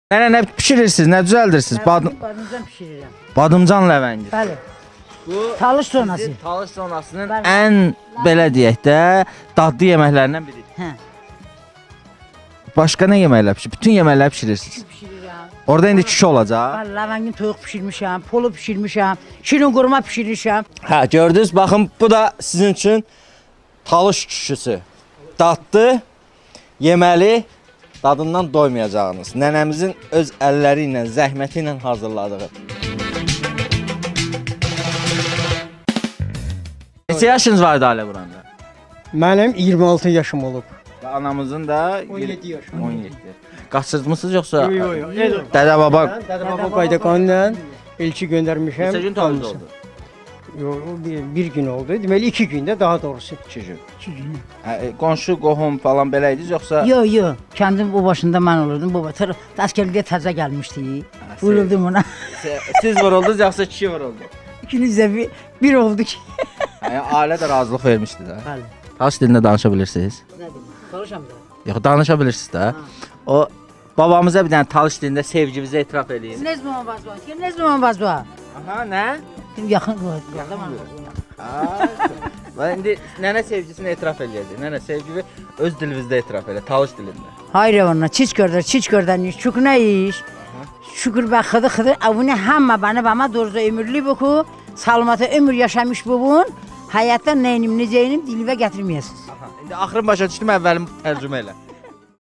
Nənə nə pişirirsiniz, nə düzəldirsiniz? Badımcan pişirirəm. Badımcan ləvəngi. Bəli. Bu Talış sonrası. sizin talış sonrasının Bəli. ən belə deyək də dadlı yeməklərindən biridir. Hə. Başqa nə yeməklər pişirirsiniz? Bütün yeməkləri pişirirsiniz. Pişirirəm. Orada indi kişi olacaq. Bəli, ləvəngin toyuq pişirmişəm, polu pişirmişəm, şirin qurma pişirmişəm. Hə, gördünüz, baxın bu da sizin üçün talış küşüsü. Dadlı, yeməli, dadından doymayacağınız. Nənəmizin öz əlləri ilə, zəhməti ilə hazırladığı. Neçə yaşınız vardı ailə buranda? Mənim 26 yaşım olub. Və anamızın da 17 yaş. 17. Qaçırdınız yoxsa? Yox. Dədə baba Dədə baba qaydakanla elçi göndərmişəm. neçə gün tavuz oldu? Yox, bir gün oldu. Deməli 2 gündə daha doğrusu. 2 gün. Qonşu, qohum falan belə idiniz yoxsa? Yo, yo. Kendim bu başında mən olurdum. Bu batır. Askerliğe təzə gəlmişdi. Vuruldum ona. Siz vuruldunuz yoxsa kişi vuruldu? İkiniz de bir oldu ki. Yəni ailə də razılıq vermişdi də. Bəli. Talış dilində danışa bilirsiniz? Nə deyim? Konuşam da. Yox, danışa bilirsiniz də. O babamıza bir dənə talış dilində sevginizi etiraf edin. Ne zaman vazva? Ne zaman vazva? Aha, nə? Yaxın zaman. Və indi nənə sevgisini etiraf eləyəcək. Nənə sevgini öz dilinizdə etiraf elə, talış dilində. Hayır ona çiç gördür, şükür ne iş? Şükür be xıdı, avuni hamma bana bana doğrusu ömürlü boku, salmata ömür yaşamış bubun, hayatta neynim, neceynim dilime getirmeyesiniz. İndi axırın başa düşdüm, əvvəlim tərcümə elə.